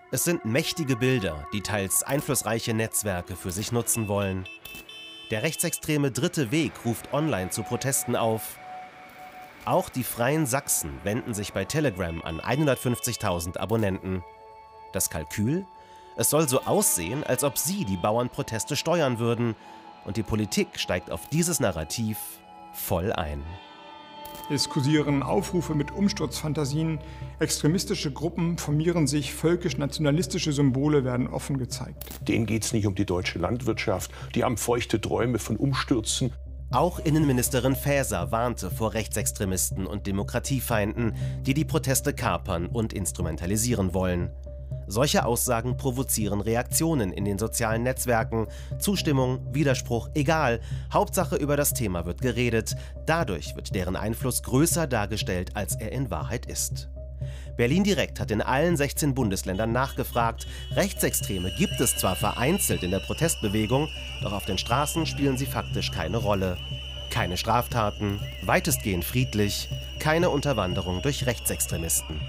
Es sind mächtige Bilder, die teils einflussreiche Netzwerke für sich nutzen wollen. Der rechtsextreme Dritte Weg ruft online zu Protesten auf. Auch die Freien Sachsen wenden sich bei Telegram an 150.000 Abonnenten. Das Kalkül? Es soll so aussehen, als ob sie die Bauernproteste steuern würden. Und die Politik steigt auf dieses Narrativ voll ein. Es kursieren Aufrufe mit Umsturzfantasien, extremistische Gruppen formieren sich, völkisch-nationalistische Symbole werden offen gezeigt. Denen geht es nicht um die deutsche Landwirtschaft, die haben feuchte Träume von Umstürzen. Auch Innenministerin Faeser warnte vor Rechtsextremisten und Demokratiefeinden, die die Proteste kapern und instrumentalisieren wollen. Solche Aussagen provozieren Reaktionen in den sozialen Netzwerken. Zustimmung, Widerspruch, egal. Hauptsache über das Thema wird geredet. Dadurch wird deren Einfluss größer dargestellt, als er in Wahrheit ist. Berlin Direkt hat in allen 16 Bundesländern nachgefragt. Rechtsextreme gibt es zwar vereinzelt in der Protestbewegung, doch auf den Straßen spielen sie faktisch keine Rolle. Keine Straftaten, weitestgehend friedlich, keine Unterwanderung durch Rechtsextremisten.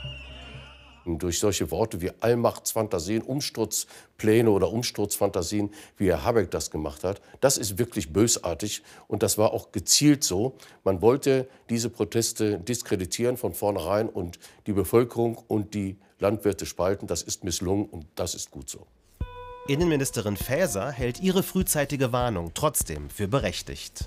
Durch solche Worte wie Allmachtsfantasien, Umsturzpläne oder Umsturzfantasien, wie Herr Habeck das gemacht hat, das ist wirklich bösartig und das war auch gezielt so. Man wollte diese Proteste diskreditieren von vornherein und die Bevölkerung und die Landwirte spalten. Das ist misslungen und das ist gut so. Innenministerin Faeser hält ihre frühzeitige Warnung trotzdem für berechtigt.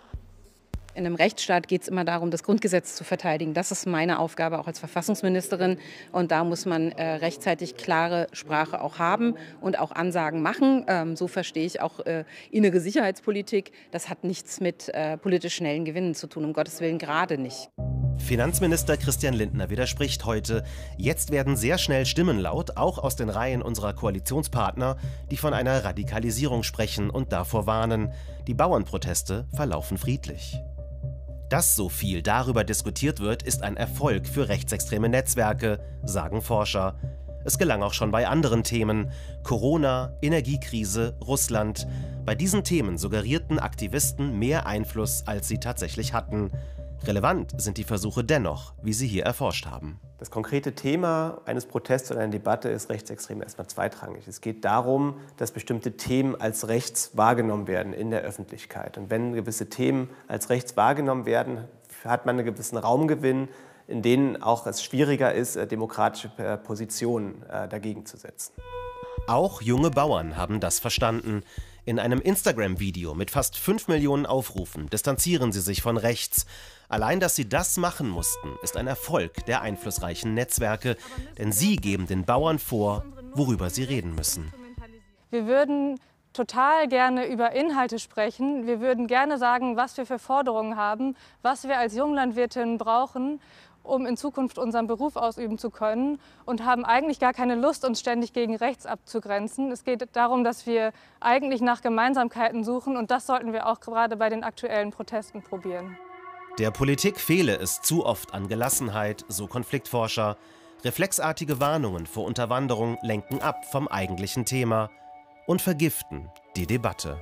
In einem Rechtsstaat geht es immer darum, das Grundgesetz zu verteidigen. Das ist meine Aufgabe auch als Verfassungsministerin. Und da muss man rechtzeitig klare Sprache auch haben und auch Ansagen machen. So verstehe ich auch innere Sicherheitspolitik. Das hat nichts mit politisch schnellen Gewinnen zu tun, um Gottes Willen gerade nicht. Finanzminister Christian Lindner widerspricht heute. Jetzt werden sehr schnell Stimmen laut, auch aus den Reihen unserer Koalitionspartner, die von einer Radikalisierung sprechen und davor warnen. Die Bauernproteste verlaufen friedlich. Dass so viel darüber diskutiert wird, ist ein Erfolg für rechtsextreme Netzwerke, sagen Forscher. Es gelang auch schon bei anderen Themen. Corona, Energiekrise, Russland. Bei diesen Themen suggerierten Aktivisten mehr Einfluss, als sie tatsächlich hatten. Relevant sind die Versuche dennoch, wie sie hier erforscht haben. Das konkrete Thema eines Protests oder einer Debatte ist rechtsextrem erstmal zweitrangig. Es geht darum, dass bestimmte Themen als rechts wahrgenommen werden in der Öffentlichkeit. Und wenn gewisse Themen als rechts wahrgenommen werden, hat man einen gewissen Raumgewinn, in denen auch es schwieriger ist, demokratische Positionen dagegen zu setzen. Auch junge Bauern haben das verstanden. In einem Instagram-Video mit fast 5 Millionen Aufrufen distanzieren sie sich von rechts. Allein, dass sie das machen mussten, ist ein Erfolg der einflussreichen Netzwerke, denn sie geben den Bauern vor, worüber sie reden müssen. Wir würden total gerne über Inhalte sprechen. Wir würden gerne sagen, was wir für Forderungen haben, was wir als Junglandwirtinnen brauchen, um in Zukunft unseren Beruf ausüben zu können und haben eigentlich gar keine Lust, uns ständig gegen rechts abzugrenzen. Es geht darum, dass wir eigentlich nach Gemeinsamkeiten suchen und das sollten wir auch gerade bei den aktuellen Protesten probieren. Der Politik fehle es zu oft an Gelassenheit, so Konfliktforscher. Reflexartige Warnungen vor Unterwanderung lenken ab vom eigentlichen Thema und vergiften die Debatte.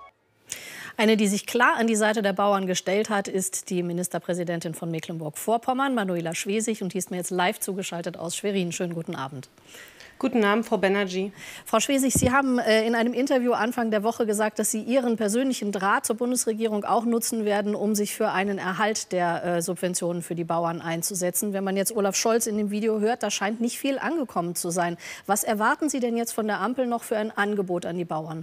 Eine, die sich klar an die Seite der Bauern gestellt hat, ist die Ministerpräsidentin von Mecklenburg-Vorpommern, Manuela Schwesig, und die ist mir jetzt live zugeschaltet aus Schwerin. Schönen guten Abend. Guten Abend, Frau Banerjee. Frau Schwesig, Sie haben in einem Interview Anfang der Woche gesagt, dass Sie Ihren persönlichen Draht zur Bundesregierung auch nutzen werden, um sich für einen Erhalt der Subventionen für die Bauern einzusetzen. Wenn man jetzt Olaf Scholz in dem Video hört, da scheint nicht viel angekommen zu sein. Was erwarten Sie denn jetzt von der Ampel noch für ein Angebot an die Bauern?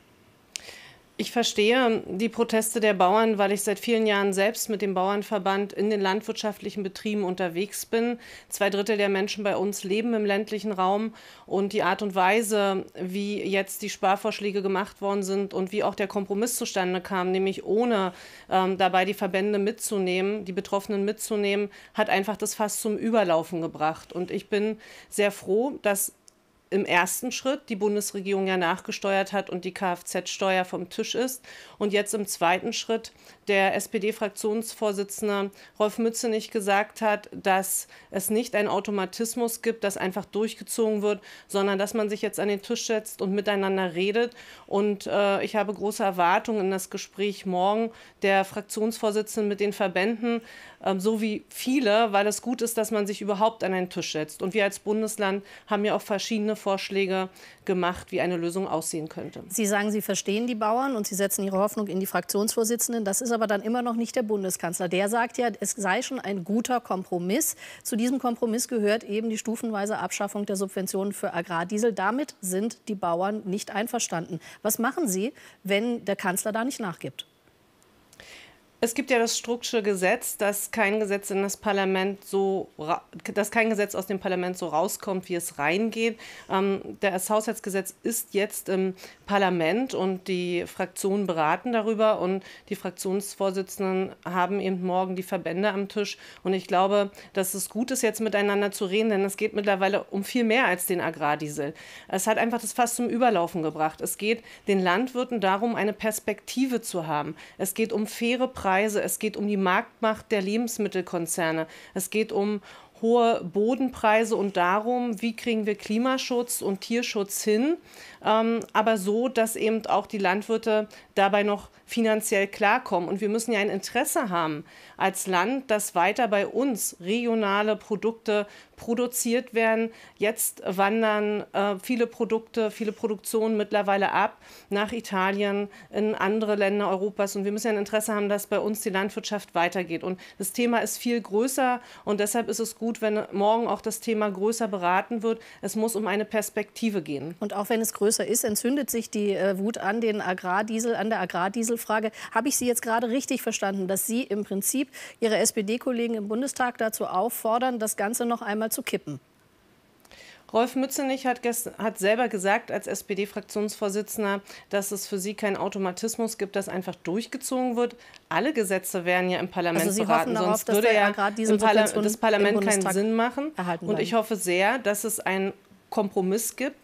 Ich verstehe die Proteste der Bauern, weil ich seit vielen Jahren selbst mit dem Bauernverband in den landwirtschaftlichen Betrieben unterwegs bin. 2/3 der Menschen bei uns leben im ländlichen Raum. Und die Art und Weise, wie jetzt die Sparvorschläge gemacht worden sind und wie auch der Kompromiss zustande kam, nämlich ohne dabei die Verbände mitzunehmen, die Betroffenen mitzunehmen, hat einfach das Fass zum Überlaufen gebracht. Und ich bin sehr froh, dass im ersten Schritt die Bundesregierung ja nachgesteuert hat und die Kfz-Steuer vom Tisch ist. Und jetzt im zweiten Schritt der SPD-Fraktionsvorsitzende Rolf Mützenich gesagt hat, dass es nicht einen Automatismus gibt, das einfach durchgezogen wird, sondern dass man sich jetzt an den Tisch setzt und miteinander redet. Und ich habe große Erwartungen in das Gespräch morgen der Fraktionsvorsitzenden mit den Verbänden, so wie viele, weil es gut ist, dass man sich überhaupt an einen Tisch setzt. Und wir als Bundesland haben ja auch verschiedene Vorschläge gemacht, wie eine Lösung aussehen könnte. Sie sagen, Sie verstehen die Bauern und Sie setzen Ihre Hoffnung in die Fraktionsvorsitzenden. Das ist aber dann immer noch nicht der Bundeskanzler. Der sagt ja, es sei schon ein guter Kompromiss. Zu diesem Kompromiss gehört eben die stufenweise Abschaffung der Subventionen für Agrardiesel. Damit sind die Bauern nicht einverstanden. Was machen Sie, wenn der Kanzler da nicht nachgibt? Es gibt ja das Strucksche Gesetz, dass kein Gesetz aus dem Parlament so rauskommt, wie es reingeht. Das Haushaltsgesetz ist jetzt im Parlament und die Fraktionen beraten darüber und die Fraktionsvorsitzenden haben eben morgen die Verbände am Tisch. Und ich glaube, dass es gut ist, jetzt miteinander zu reden, denn es geht mittlerweile um viel mehr als den Agrardiesel. Es hat einfach das Fass zum Überlaufen gebracht. Es geht den Landwirten darum, eine Perspektive zu haben. Es geht um faire Preise. Es geht um die Marktmacht der Lebensmittelkonzerne. Es geht um hohe Bodenpreise und darum, wie kriegen wir Klimaschutz und Tierschutz hin, aber so, dass eben auch die Landwirte dabei noch finanziell klarkommen. Und wir müssen ja ein Interesse haben als Land, dass weiter bei uns regionale Produkte produziert werden. Jetzt wandern viele Produktionen mittlerweile ab nach Italien, in andere Länder Europas. Und wir müssen ja ein Interesse haben, dass bei uns die Landwirtschaft weitergeht. Und das Thema ist viel größer und deshalb ist es gut, wenn morgen auch das Thema größer beraten wird. Es muss um eine Perspektive gehen. Und auch wenn es größer ist, entzündet sich die Wut an der Agrardieselfrage. Habe ich Sie jetzt gerade richtig verstanden, dass Sie im Prinzip Ihre SPD-Kollegen im Bundestag dazu auffordern, das Ganze noch einmal zu kippen? Rolf Mützenich hat selber gesagt, als SPD-Fraktionsvorsitzender, dass es für sie keinen Automatismus gibt, dass einfach durchgezogen wird. Alle Gesetze werden ja im Parlament beraten, sonst würde ja das Parlament keinen Sinn machen. Und ich hoffe sehr, dass es einen Kompromiss gibt,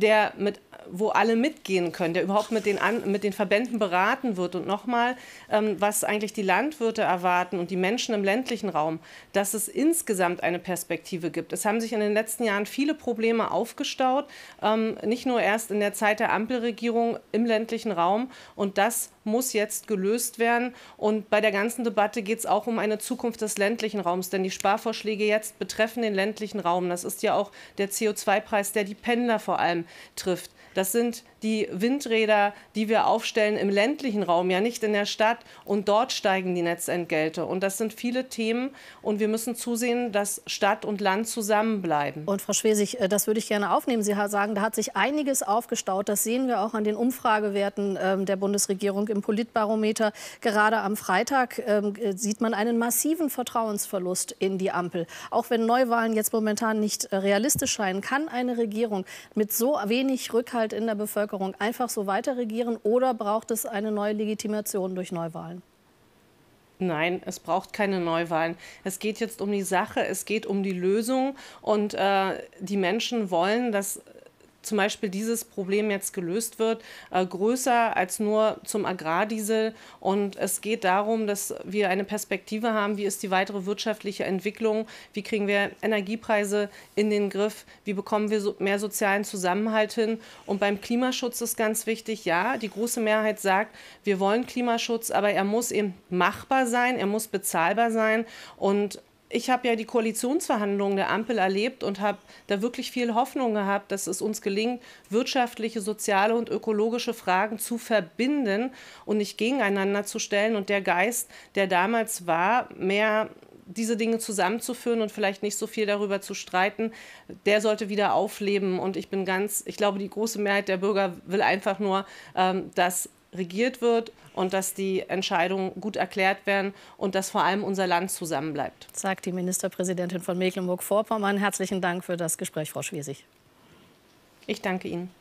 wo alle mitgehen können, der überhaupt mit den Verbänden beraten wird. Und nochmal, was eigentlich die Landwirte erwarten und die Menschen im ländlichen Raum, dass es insgesamt eine Perspektive gibt. Es haben sich in den letzten Jahren viele Probleme aufgestaut, nicht nur erst in der Zeit der Ampelregierung im ländlichen Raum. Und das muss jetzt gelöst werden. Und bei der ganzen Debatte geht es auch um eine Zukunft des ländlichen Raums. Denn die Sparvorschläge jetzt betreffen den ländlichen Raum. Das ist ja auch der CO2-Preis, der die Pendler vor allem trifft. Das sind die Windräder, die wir aufstellen im ländlichen Raum, ja nicht in der Stadt. Und dort steigen die Netzentgelte. Und das sind viele Themen. Und wir müssen zusehen, dass Stadt und Land zusammenbleiben. Und Frau Schwesig, das würde ich gerne aufnehmen. Sie sagen, da hat sich einiges aufgestaut. Das sehen wir auch an den Umfragewerten der Bundesregierung im Politbarometer. Gerade am Freitag sieht man einen massiven Vertrauensverlust in die Ampel. Auch wenn Neuwahlen jetzt momentan nicht realistisch scheinen, kann eine Regierung mit so wenig Rückhalt in der Bevölkerung einfach so weiter regieren oder braucht es eine neue Legitimation durch Neuwahlen? Nein, es braucht keine Neuwahlen. Es geht jetzt um die Sache, es geht um die Lösung und die Menschen wollen, dass zum Beispiel dieses Problem jetzt gelöst wird, größer als nur zum Agrardiesel. Und es geht darum, dass wir eine Perspektive haben, wie ist die weitere wirtschaftliche Entwicklung, wie kriegen wir Energiepreise in den Griff, wie bekommen wir mehr sozialen Zusammenhalt hin. Und beim Klimaschutz ist ganz wichtig, ja, die große Mehrheit sagt, wir wollen Klimaschutz, aber er muss eben machbar sein, er muss bezahlbar sein. Und ich habe ja die Koalitionsverhandlungen der Ampel erlebt und habe da wirklich viel Hoffnung gehabt, dass es uns gelingt, wirtschaftliche, soziale und ökologische Fragen zu verbinden und nicht gegeneinander zu stellen. Und der Geist, der damals war, mehr diese Dinge zusammenzuführen und vielleicht nicht so viel darüber zu streiten, der sollte wieder aufleben. Und ich glaube, die große Mehrheit der Bürger will einfach nur, dass regiert wird und dass die Entscheidungen gut erklärt werden und dass vor allem unser Land zusammenbleibt. Sagt die Ministerpräsidentin von Mecklenburg-Vorpommern. Herzlichen Dank für das Gespräch, Frau Schwesig. Ich danke Ihnen.